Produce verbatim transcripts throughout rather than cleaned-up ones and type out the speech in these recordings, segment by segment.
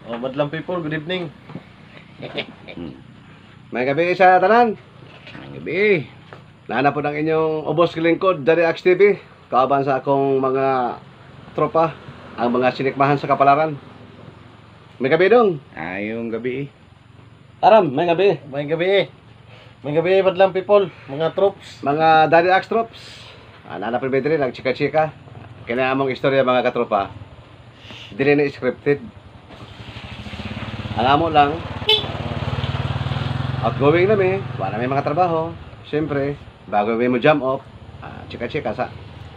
Oh, madlang people, good evening. May gabi sa tanan. Ang gabi. Nana po ng inyong ubos kilingkod dari Axe T V. Kauban sa akong mga tropa, ang mga sinikmahan sa kapalaran. May gabi dong. Ayong gabi. Aram, may gabi. May gabi. May gabi, madlang people, mga troops. Mga dari Axe troops. Ah, nana po rin, nagchika-chika. Kaya among istorya mga katropa. Dili na scripted. Ang amo lang, outgoing nami, wala may mga trabaho. Siyempre, bago may mo jump off, ah, chika-chika sa.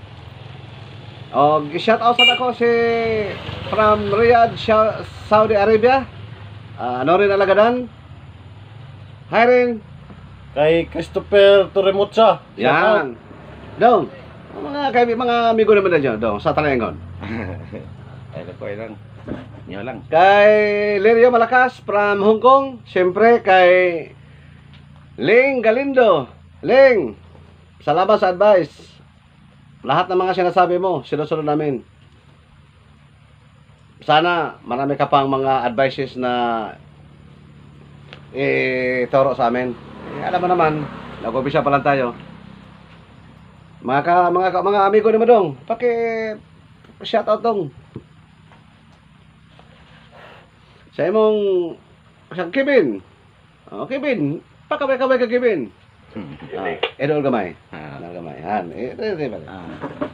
O, shout out sa ako si from Riyadh, Sha- Saudi Arabia. Ah, ano rin alagadan? Hi rin. Kay Christopher Torremotsa. Yan. Dong. Mga kay mga amigo naman na dyan, dong, sa Talengon. Ay, ko lang. Nyo lang. Kay Lirio Malakas from Hong Kong. Siyempre kay Ling Galindo. Ling, salamat sa advice. Lahat ng mga sinasabi mo, sinusunod namin. Sana marami ka pang mga advices na ituro sa amin. Eh, alam mo naman, nag-umpisa pa lang tayo. Mga ka, mga ka, mga amigo naman dong, paki shoutout dong. Sa imong sa Kevin. Oh, Kevin, pakaway-kaway ka Kevin. Ah, edol gamay. Ah. Edol gamay. Han, eh, eh, eh, eh. Ah.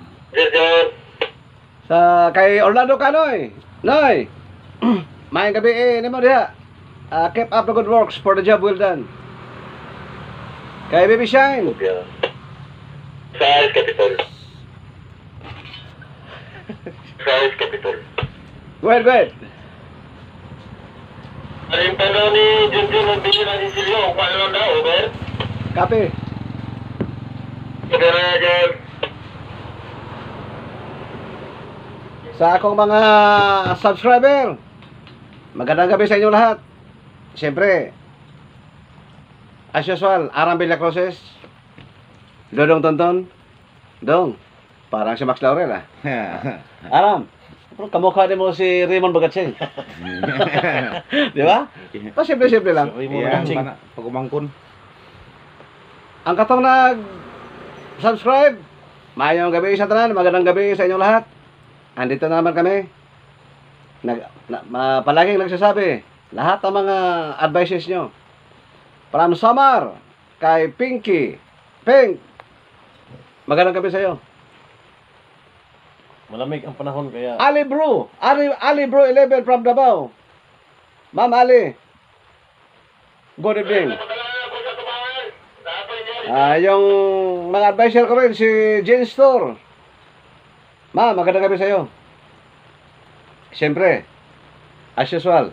Sa kay Orlando Canoy. Noy. May gabi eh, nimo diha. Ah, keep up the good works for the job well done. Kay Baby Shine. Size Capital. Size Capital. Go ahead, go ahead. Ano yung tanong ni Junjun ng bigyan natin Silvio? Kung ano daw, over? Copy. Over na dyan. Sa akong mga subscriber, magandang gabi sa inyo lahat. Siyempre, as usual, Aram Villacroses, Dodong Tonton, Dong, parang si Max Laurel ah. Aram, pero kamukha din mo si Raymond Bagatsing. Di ba? Pa simple-simple lang. Uy, mo Yan, nagatsing. mana- pag umangkon. Ang katong nag-subscribe, mayong gabi sa tanan, magandang gabi sa inyong lahat. Andito na naman kami. Nag, na, ma- palaging nagsasabi, lahat ng mga advices nyo. From Samar, kay Pinky, Pink, magandang gabi sa iyo. Malamig ang panahon kaya. Ali Bro, Ali, Ali Bro eleven from Davao. Ma'am Ali, good evening. Ah, yung mga advisor ko rin, si Jane Store. Ma'am, magandang gabi sa iyo. Siyempre, as usual.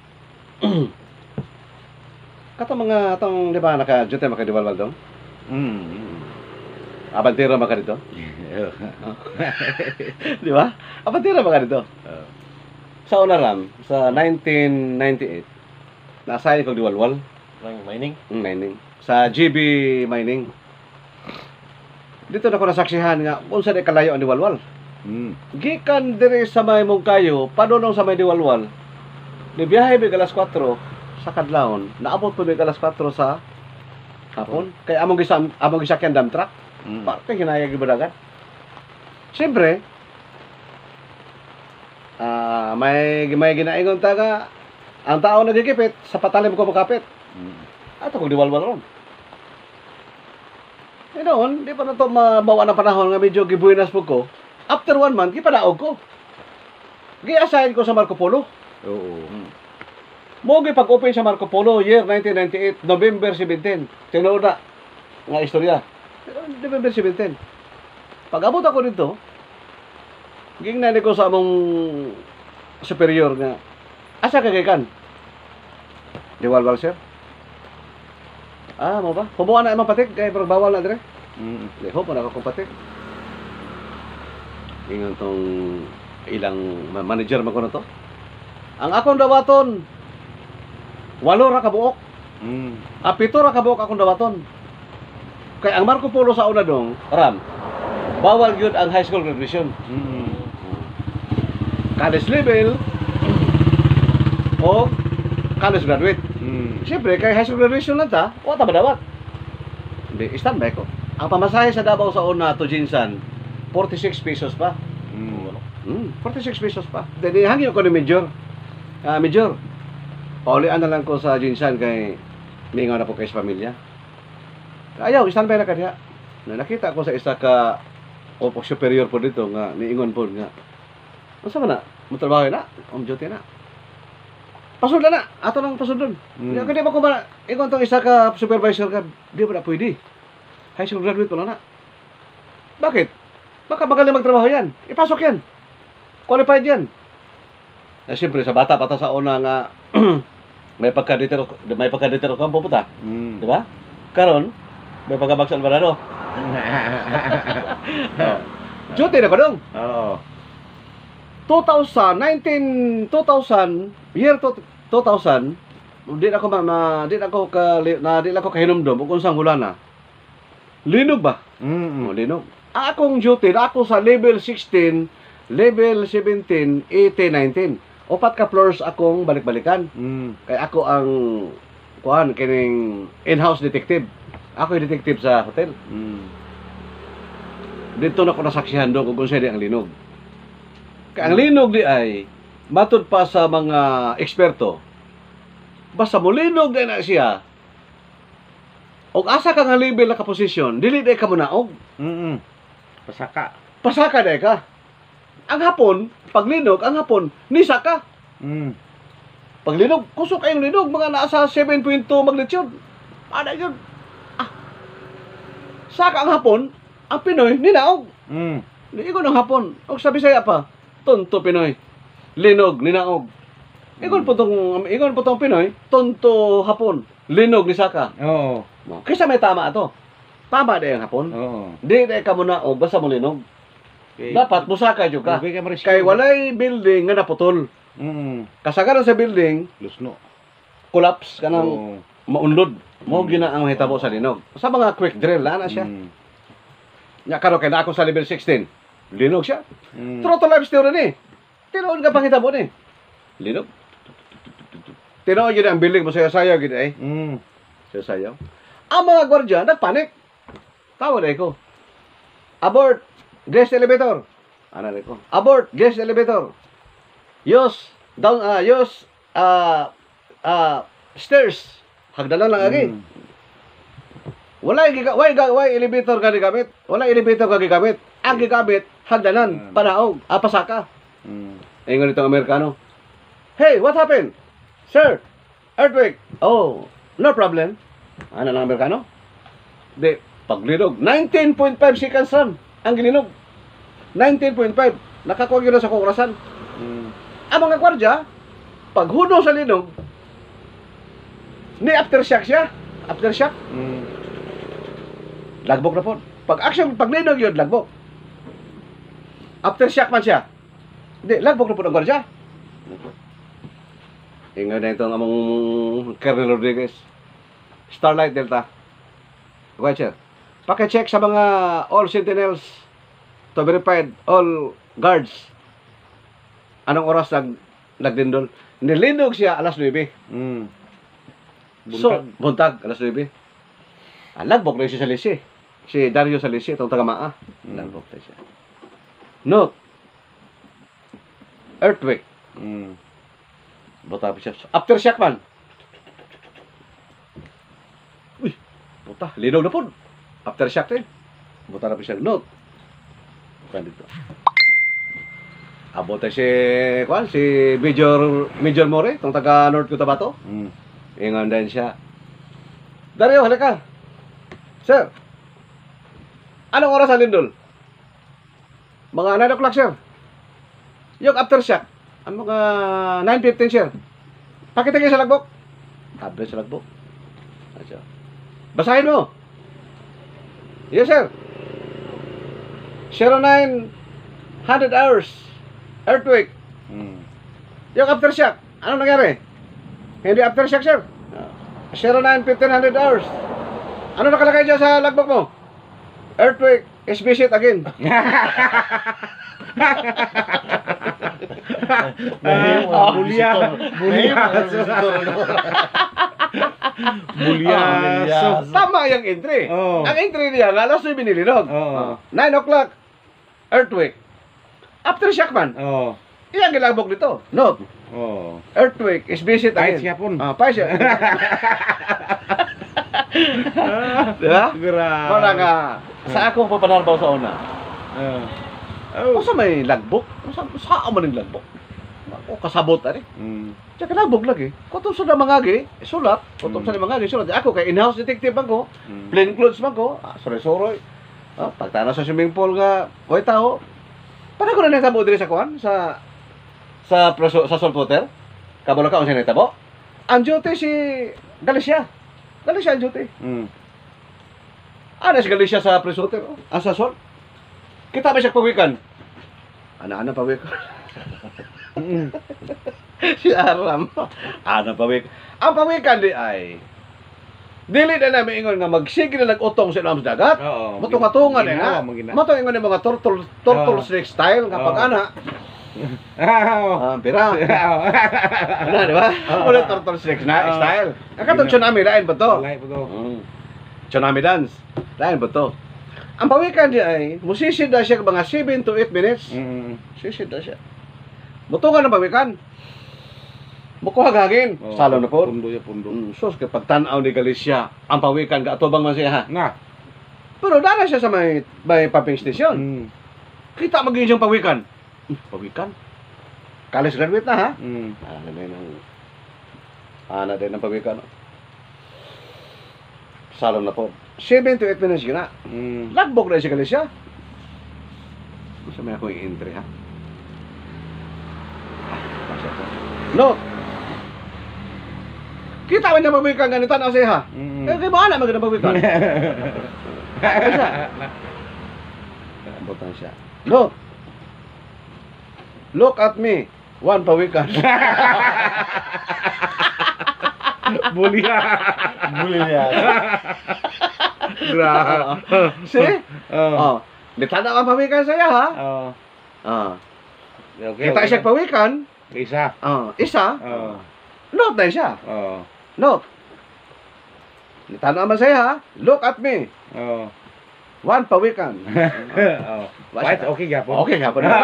Kato mga atong, di ba, naka-jute makadiwalwal dong? Mm. Abantira maka dito? Di ba? Abantira maka dito? Oh. Sa Unaram, sa nineteen ninety-eight, naasahin ko diwalwal, Lang mining. mm, mining, sa G B Mining. Dito na ko nasaksihan nga, kung saan kalayo ang diwalwal. Mm. Gikan diri sa may Mungkayo, padunong sa may diwalwal, ni biyahe mig alas kwatro sa kadlawon, naabot po mig alas kwatro sa hapon. Kaya among gisam, among gisakyan dump truck, Mm. parte hinayag ibadagan. Siyempre, ah may may ginaingon ta nga ang tao nagigipit sa patalim ko makapit. Mm. Ato kog diwalwal ron. Eh noon, di pa na to mabawa ng panahon nga medyo gibuinas po ko. After one month, gipadaog ko. Gi-assign ko sa Marco Polo. Oo. Mo gi pag-open sa Marco Polo year nineteen ninety-eight, November seventeen. Tinuod na nga istorya. November seventeen. Pag-abot ako dito, gingnan ko sa among superior nga, asa ka gikan? Diwalwal sir. Ah, mo ba? Hubuan na imong patik kay pero bawal na dire. Mm. Leho pa na akong patik. Ingon tong ilang ma- manager man ko na to. Ang akong dawaton, walo ra ka buok. Mm. Ah, pito ra ka buok akong dawaton. Kay ang Marco Polo sa una dong, Ram, bawal yun ang high school graduation. Mm. College level, o college graduate. Mm. Siyempre, kay high school graduation lang ta, o tabadawat. Hindi, standby ko. Ang pamasahe sa Davao sa una to Jinsan, forty-six pesos pa. Mm. Hmm, forty-six pesos pa. Then, hangin ko ni Major. Ah, Major, paulian na lang ko sa Jinsan kay mingaw na po kayo sa pamilya. Ayaw, standby na ka diha. Na nakita ko sa isa ka o superior po dito nga niingon po nga. Unsa man na? Motrabaho na, on duty na. Pasod na, ato nang pasod doon. Mm. Mm. Kaya ba ko ba, ingon tong isa ka supervisor ka, di ba na pwede? High school graduate pa lang na. Bakit? Baka magaling magtrabaho yan. Ipasok yan. Qualified yan. Eh, siyempre, sa bata pata sa una nga, may pagka-ditero, may pagka-ditero ka pupunta. Mm. Di ba? Karon, may pagkabag sa Alvarado. Duty na ko dong. Oo. two thousand, nineteen, two thousand, year to, two thousand, di na ako ma, ma di na ako ka na di na ako kahinumdum ug unsang hulana. Linog ba? Mm. Oh, linog. Ang akong duty na ako sa level sixteen, level seventeen, eighteen, nineteen. Opat ka floors akong balik-balikan. Mm. Kay ako ang kuan kining in-house detective. Ako yung detective sa hotel. Mm. Dito na ko nasaksihan doon kung saan di ang linog. Kaya ang linog di ay matod pa sa mga eksperto. Basta mo linog di na siya. Og asa ka nga level na kaposisyon, dili di ka mo naog. Mm. Pasaka. Pasaka di ka. Ang hapon, pag linog, ang hapon, nisa ka. Mm. Pag linog, kusok kayong linog, mga nasa seven point two magnitude. Ano yun? Ah. Saka ang hapon, ang Pinoy, ninaog. Mm. Igon ang hapon. O sa Bisaya pa, tonto Pinoy. Linog, ninaog. Igon po tong, igon po tong Pinoy, tonto hapon. Linog ni Saka. Oo. Kisa may tama ato. Tama di ang hapon. Oo. Di di ka muna og basta mo linog. Okay. Dapat musaka jud ka. Ugay ka marisyo. Kay walay building nga naputol. Mm. Kasagaran sa building, Lusno. collapse kanang Oo. maunlod. Mo gina ang mahitabo sa linog. Sa mga quick drill ana siya. Mm. Nya karo kay na ako sa level sixteen. Linog siya. Mm. True to life story ni. Tinuod ka pangitabo ni. Linog. Tinuod yun ang building mo sayo-sayo gid ay. Mm. Sayo-sayo. Ang mga gwardiya nagpanik. Tawag na ko. Abort guest elevator. Ano na ko? Abort guest elevator. Use down uh, use uh, uh, stairs. Hagdanan lang agi. Mm. Wala giga why ga why elevator ka gigamit? Wala elevator ka gigamit. Ang gigamit hagdanan, Mm. panaog, apasaka. Mm. Ingon itong Amerikano. Hey, what happened? Sir, earthquake. Oh, no problem. Ano lang Amerikano? Di, paglinog. nineteen point five seconds ram ang gilinog. nineteen point five. Nakakuha yun na sa kurasan. Mm. Ang mga gwardya, pag huno sa linog, ni aftershock siya. Aftershock. Mm. Lagbok na po. Pag action, pag linog yun, lagbok. Aftershock man siya. Hindi, lagbok na po ng gwardya. Ingat na itong among Colonel Rodriguez. Starlight Delta. Watcher. Paki-check sa mga all sentinels to verified all guards. Anong oras nag nagdindol? Nilinog siya alas nuwebe. Mm. So, buntag alas nuwebe. Ah, lagbok na siya sa lisi. Si Dario sa lisi, itong taga-maa. Mm. Lagbok na siya. Note. Earthquake. Mm. Buta pa siya. Aftershock man. Uy, buta. Linog na po. Aftershock din. Buta na pa siya. Note. Buta dito. Abot na si, kwan, si Major, Major More, itong taga North Cotabato. Mm. Ingon din siya. Dario, halika. Sir, anong oras ang lindol? Mga nine o'clock, sir. Yung aftershock, ang mga nine fifteen, sir. Pakita kayo sa lagbok. Tabi sa lagbok. Asya. Basahin mo. Yes, sir. zero nine hundred hours. Earthquake. Mm. Yung aftershock, anong nangyari? Hindi aftershock, sir. zero nine fifteen hundred hours. Ano nakalagay dyan sa lagbok mo? Earthquake is visit again. Nahimo Ah, ang bulya. visitor. Bulya. Nahimo ang visitor, no? Bulyaso. Tama yung entry. Oo. Ang entry niya, alas nueve nilinog. Oo. nine o'clock, earthquake. Aftershock man. Oo. Iyang gilabog dito. Note, Oo. earthquake is visit Kahit again. siya pun. Ah, pa siya. Diba? Grabe. Kung nga, Sa akong papanarbaw sa una, Oo. kung sa may lagbok, kung sa, saan man yung lagbok? Ako, kasabot na rin. Mm. Siya kalagbog lagi. Kung sa na mangagi, eh, sulat. Kung sa na mangagi, sulat. Ako, kay in-house detective ako, Mm. plain clothes man ko, ah, soroy-soroy. Ah, pagtana sa swimming pool nga, ko'y tao. Para ko na natabo diri sa kuwan, sa sa preso, sa saltwater. Kabalo ka kung sino natabo. Ang duty si Galicia. Galicia ang duty. Mm. Ano si Galicia sa presoter? Oh. Ah, sa sol. Kita ba siya pawikan? Ana-ana pawikan. Mm. Si Aram. Ana pawik. Ang pawikan di ay dili na namin ingon nga magsige na nag-utong sa ilang dagat. Oo. Matunga-tunga na Ginawa nga. mo, gina- Mato ingon yung mga turtle turtle Oo. snake style nga Oo. pag ana. Oo. Ah, pira. Oo. Ano, di ba? Wala turtle snake na Oo. style. Ang katong tsunami lain ba to? Walay po to. Mm. Tsunami dance. Lain ba to? Ang pawikan di ay musisid na siya mga seven to eight minutes. Mm. Sisid na siya. Mutungan ng pawikan. Mukuha hagin. Oo. Salo na po. Pundo ya pundo. Mm, sus, kay pagtanaw ni Galicia, ang pawikan ka atubang man siya ha. Na. Pero dala siya sa may, may pumping station. Mm. Kita maging siyang pawikan. Hmm, pawikan? College graduate na ha? Mm. Ano na yun ang... Ano din ang pawikan. Salo na po. seven to eight minutes yun na. Mm. Lagbog na si Galicia. Gusto may ako yung entry ha? No. Kita man niya pawikan ganito na siya ha? Mm. Eh, kaya ba alam magandang pawikan? Ano siya? Butan siya. Look. Look at me. One pawikan. Bulya. bulya. Grabe. See? Oo. Oh. Ditanda ang pawikan saya ha? Oo. Ah. Okay. Kita siya pawikan. Isa. Ah, isa. Oo. Note na siya. Oo. Note. Ditanda man saya ha? Look at me. Oo. One pawikan. Oo. Right, okay gapon. Okay nga po na.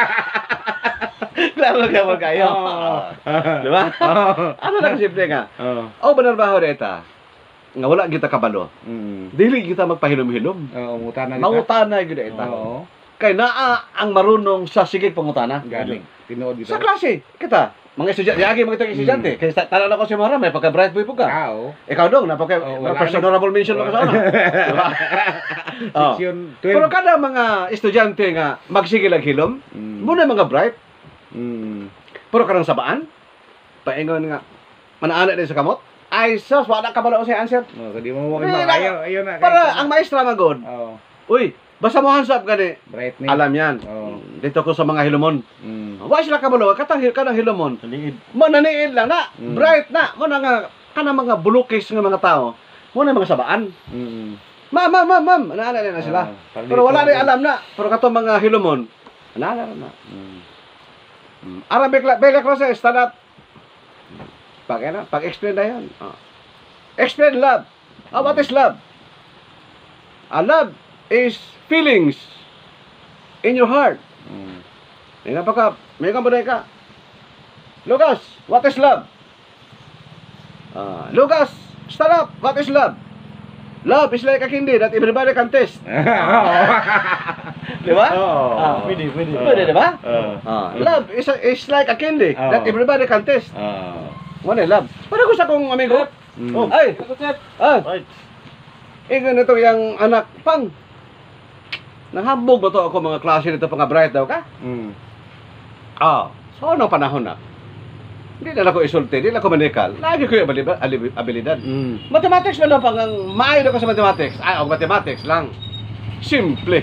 Klaro ka mo kayo. Oo. Di ba? Oo. Ano lang simple nga. Oo. O banarbaho reta. Nga wala kita kabalo. Mm. Dili kita magpahilom-hilom. Oo, mutana kita. Mangutana gyud eta. Oo. Kay naa ang marunong sa sigig pangutana. Galing. Tinuod dito. Sa klase, kita. Mga estudyante, yagi mga itong estudyante. Kaya sa tanan ako si Mara, may pagka bright boy po ka. Ah, oo. Ikaw dong, napaka Oh, wala first honorable mention mo ka sa una. Diba? Oh. Section twelve. Pero kada mga estudyante nga magsigil ang hilom, Mm. muna mga bright, Mm. pero karang sabaan, paingon nga, manaana din sa kamot, ay sus, wala ka pala ko sa answer. No, kadi mo mo Eh, ayaw, ayaw na. Para ang maestra magod, Oo. uy, basta mo hands up gani, Bright ni. alam yan. Oo. Dito ko sa mga hilomon. Mm. Wa sila kabalo, katang kanang hilomon. Saliid. Mananiid lang na, Mm. bright na, mo na nga, kanang mga bulukis nga mga tao, mo na mga sabaan. Mm. Ma'am, ma'am, ma'am, ma'am, naala na sila. Ah, Pero wala palito. na alam na, pero kato mga hilomon, naala na. Mm. Mm. Arabic la, Bella Crosses, stand up. Pag ano, pag-explain na yan. Ah. Explain love. Ah, what is love? Ah, love is feelings in your heart. Mm. Tingnan pa ka, may kang buday ka. Lucas, what is love? Ah, Lucas, stand up. What is love? Love is like a candy that everybody can taste. Di ba? Oo. Ah, Pwede, pwede. Pwede, di ba? Oo. Ah, love is, a, is like a candy Oo. that everybody can taste. Oo. Ano love? Para ko sa kong amigo. Mm. Oh, ay, ah, Right. ingon ito yung anak pang. Nahambog ba to ako mga klase nito mga bright daw ka? Mm. Ah, so ano panahon na? Hindi na ako isulti, hindi na ako manikal. Lagi ko yung abilidad. abilidad. Mm. Mathematics man lang pang ang maayo ko sa mathematics. Ay, og mathematics lang. Simple.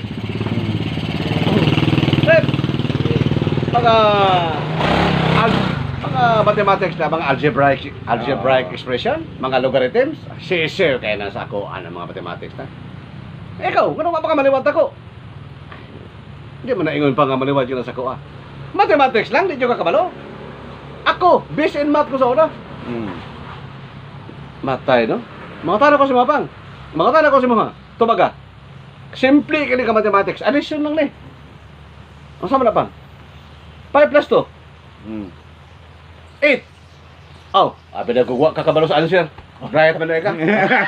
Then, mga al, mga mathematics na, mga algebraic algebraic Ah. expression, mga logarithms, si-share kaya na sa ako ano mga mathematics na. Ikaw, kung ano pa ka maliwat ako? Di man naingon pa nga maliwat yun sa ko ah. Mathematics lang, di nyo ka kabalo. Ako, base in math ko sa una. Hmm. Matay, no? Mga tanong ko si mga pang. Mga tanong ko si mga. Tumaga. Simple kini ka mathematics. Addition lang ni. Ang sama na pang. five plus two. Hmm. eight. Oh, abi na gugwa ka kabalo sa answer. Right man na ka.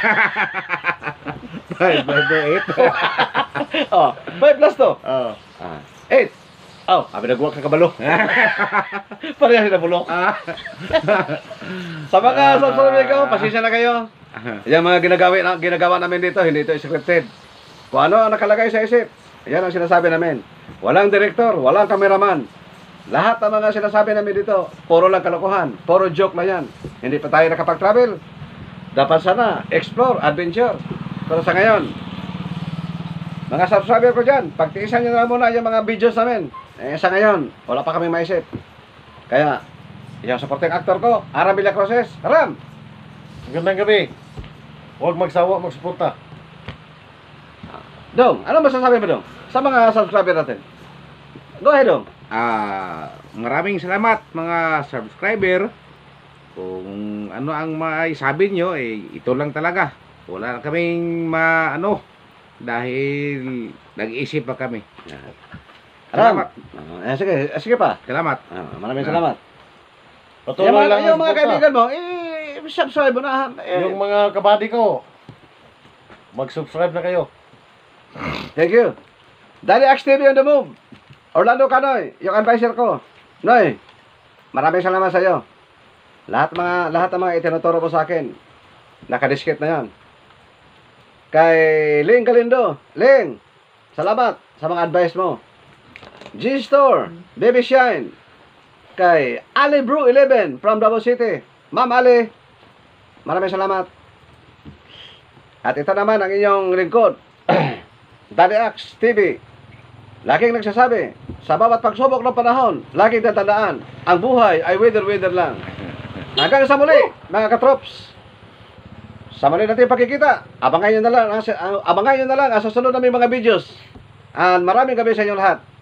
Five, five, eight. Oh, five plus two. Oh. Ah, eight. Oh, abi na gugwa ka kabalo. Parehas na bulok. Sa mga subscriber ko, pasensya na kayo. Yung mga ginagawa, na, ginagawa namin dito, hindi ito scripted. Kung ano ang nakalagay sa isip, yan ang sinasabi namin. Walang direktor, walang kameraman. Lahat ng mga sinasabi namin dito, puro lang kalokohan, puro joke lang yan. Hindi pa tayo nakapag-travel. Dapat sana, explore, adventure. Pero sa ngayon, mga subscriber ko dyan, pagtiisan nyo na muna yung mga videos namin. Eh, sa ngayon, wala pa kami maisip. Kaya, yung supporting actor ko, Aram Villacroses. Aram! Magandang gabi. Huwag magsawa, magsuporta. Dong, ano masasabi mo, Dong? Sa mga subscriber natin. Go ahead, Dong. Ah, maraming salamat mga subscriber. Kung ano ang maisabi nyo, eh, ito lang talaga. Wala na kaming maano dahil nag-iisip pa kami. Aram. Salamat. Uh, eh, sige, eh, sige pa. Salamat. Ah, maraming salamat. Patuloy Yung mga, lang yung mga magsuporta. kaibigan mo, eh, subscribe mo na. Eh, Yung mga kabady ko, mag-subscribe na kayo. Thank you. Daddy Axe T V on the move. Orlando Canoy, yung advisor ko. Noy, maraming salamat sa iyo. Lahat mga lahat ng mga itinuturo mo sa akin, nakadiskit na yan. Kay Ling Galindo, Ling, salamat sa mga advice mo. G-Store, Baby Shine, kay Ali Brew eleven from Davao City. Ma'am Ali, maraming salamat. At ito naman ang inyong lingkod, Daddy Axe T V. Laging nagsasabi, sa bawat pagsubok ng panahon, laging tatandaan, ang buhay ay wither-wither lang. Hanggang sa muli, mga katrops. Sa muli natin pakikita, abangan nyo na lang, ang- abangan nyo na lang ang susunod namin mga videos. And maraming gabi sa inyo lahat.